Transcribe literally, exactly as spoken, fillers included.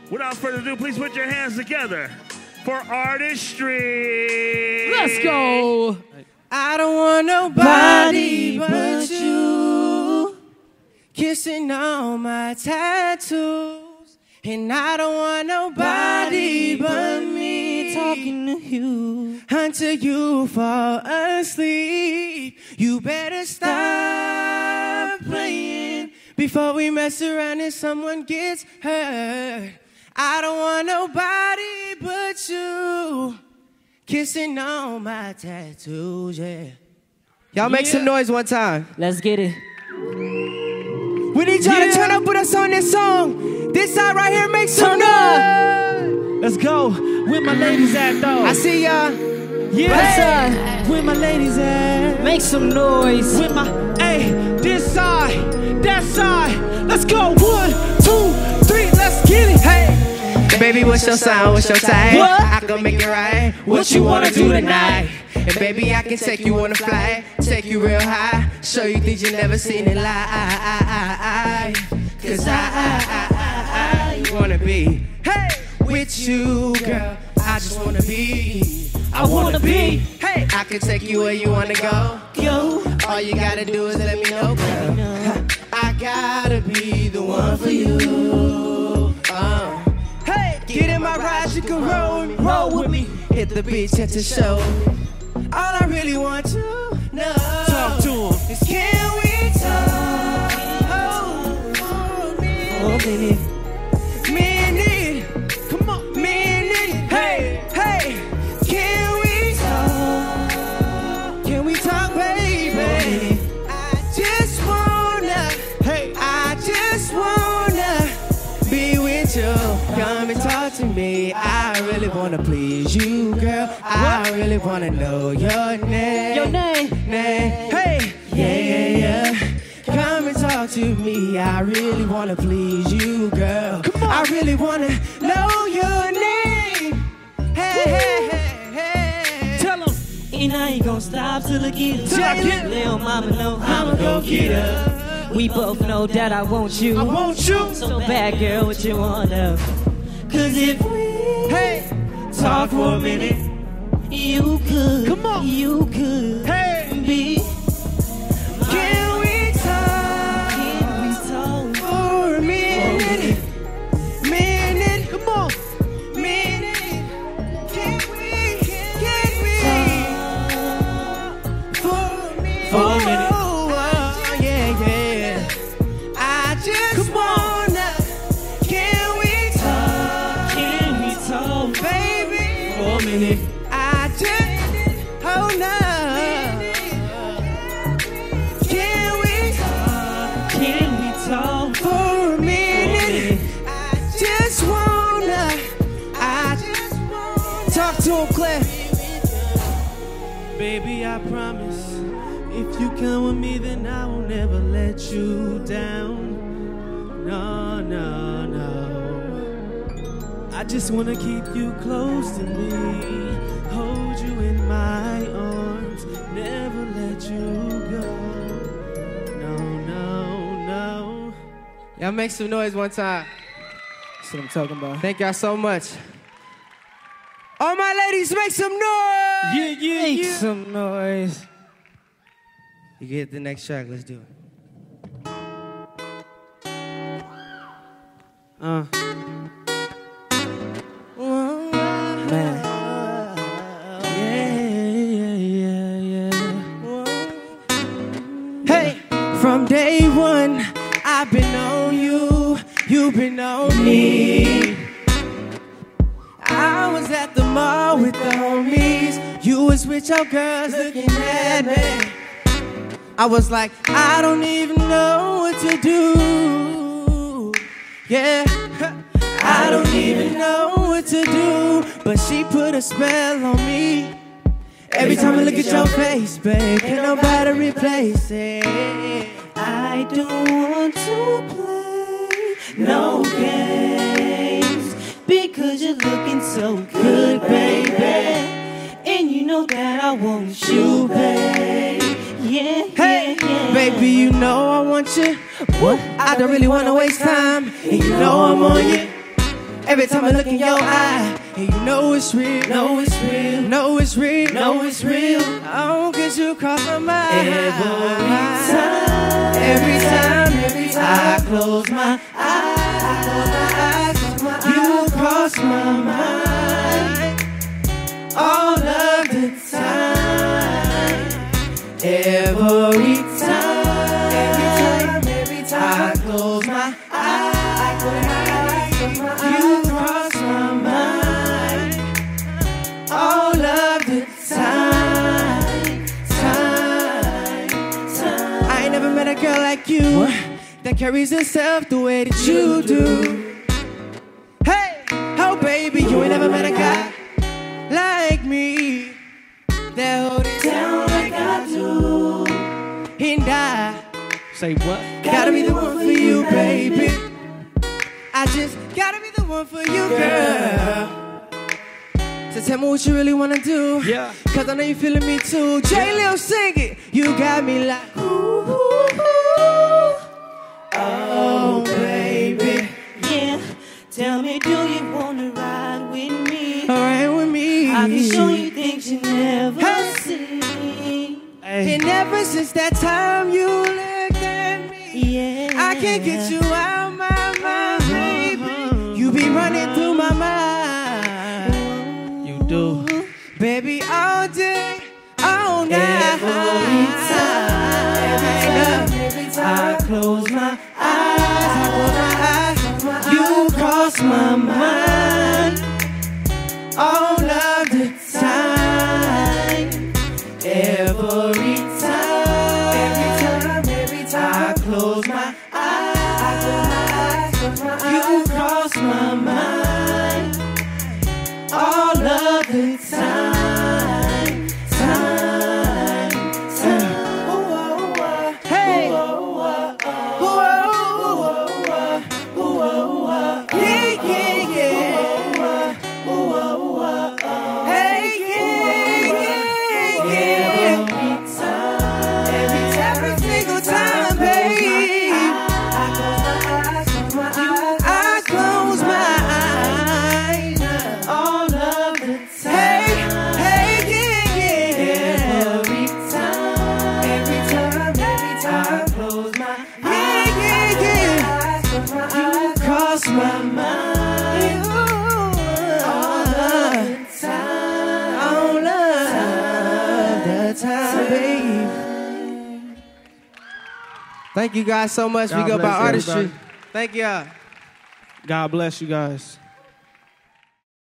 Without further ado, please put your hands together for Artistry. Let's go. I don't want nobody but you kissing on my tattoos, and I don't want nobody but me talking to you until you fall asleep. You better stop playing before we mess around and someone gets hurt. I don't want nobody but you kissing on my tattoos, yeah. Y'all make yeah. some noise one time. Let's get it. We need y'all yeah. to turn up with us on this song. This side right here, make some noise. Let's go. Where my ladies at, though? I see y'all. Yeah. Right side. Where my ladies at? Make some noise. With my, hey, this side, that side. Let's go. One, two, three, let's get it. Hey. Baby, what's your sign? What's your type? What? I can make it right. What you wanna do tonight? And baby, I can take you on a flight, take you real high, show you things you never seen in life. Cause I, I, I, I, I wanna be hey with you, girl. I just wanna be. I wanna be. Hey, I can take you where you wanna go. Yo, all you gotta do is let me know, girl. I gotta be the one for you. Uh. Hey, get in my ride, you can roll with me, roll with me. Hit the beach, hit the show. All I really want to know, talk to him, is can we talk? Oh, me, oh, baby. Me and it, come on, me and it. Hey, hey, can we talk? Can we talk, baby? I just wanna, hey, I just wanna be with you. Come and talk to me. I really wanna please you, girl. I really wanna know your name. Your name. Name. Hey. Yeah, yeah, yeah. Come and talk to me. I really wanna please you, girl. Come on. I really wanna know your name. Hey, hey, hey, hey. Tell him. And I ain't gonna stop till I get it. Till I get it. Little mama know I'ma go get her. We both know that I want you. I want you. So bad, girl, what you wanna? Cause if we hey, talk for a minute, you could, come on, you could hey. be. Can we talk? Can we talk for a minute? Minute, come on, minute. Can we? Can we talk for a minute? For a minute. Oh, oh, yeah, yeah. I just come wanna. Can we talk? Can we talk, baby? For a minute. I just. Oh no. Can we talk? Can we talk For a minute, I just wanna, I just wanna talk to him, Claire. Baby, I promise, if you come with me, then I will never let you down. No, no, no. I just wanna keep you close to me, hold you in my arms, never let you go. No, no, no. Y'all make some noise one time. That's what I'm talking about. Thank y'all so much. All my ladies, make some noise. Yeah, yeah, Make yeah. some noise. You get the next track, let's do it. Uh. Man. Yeah, yeah, yeah, yeah. Hey, from day one, I've been on you, you've been on me. I was at the mall with the homies, you was with your girls looking at me. I was like, I don't even know what to do. Yeah, I don't even know what to do. But she put a spell on me. Every time I look at your face, babe, can't nobody replace it. I don't want to play no games because you're looking so good, baby. And you know that I want you, babe. Yeah, Hey, yeah, yeah. baby, you know I want you. What? I don't really wanna waste time, and you know I'm on you. Every time I look in your eye, and you know it's real, know it's real, know it's real, know it's real. Oh, cause you cross my mind. Every time, every time, every time I close my eyes, you cross my mind. All of the time, every time, every time, every time I close my eyes, you cross my mind. All of the time, time, time. I ain't never met a girl like you what? that carries herself the way that you do. Hey, oh baby, you ain't never met a guy like me that hold it down like I do. And I say what? Gotta be the one for you, baby. I just gotta be the one for you, girl. So tell me what you really wanna do. Yeah. Cause I know you feeling me too. J-Lil, sing it. You got me like, ooh, ooh, ooh. Oh, baby. Yeah. Tell me, do you wanna ride with me? Alright with me. I can show you things you never Hey. see. Hey. And ever since that time you looked at me, Yeah. I can't get you out my mind, baby. You be running through my mind. You do. Baby, all day, all night. Every time, every time, every time I close my eyes, I close my eyes, you cross my mind. All of the time, every time, every time, every time I close my eyes, you cross my mind. All of the time, time, time. Hey, yeah, yeah, yeah. Hey, yeah, yeah, yeah. Every every single time, babe, I close my eyes. All of the time. Hey, hey, yeah, yeah. Every time, every time, every time I close my eyes. Yeah, yeah, yeah. You cross my mind. All of the time, all of the time, babe. Thank you guys so much. God we go by bless artistry. everybody. Thank y'all. God bless you guys.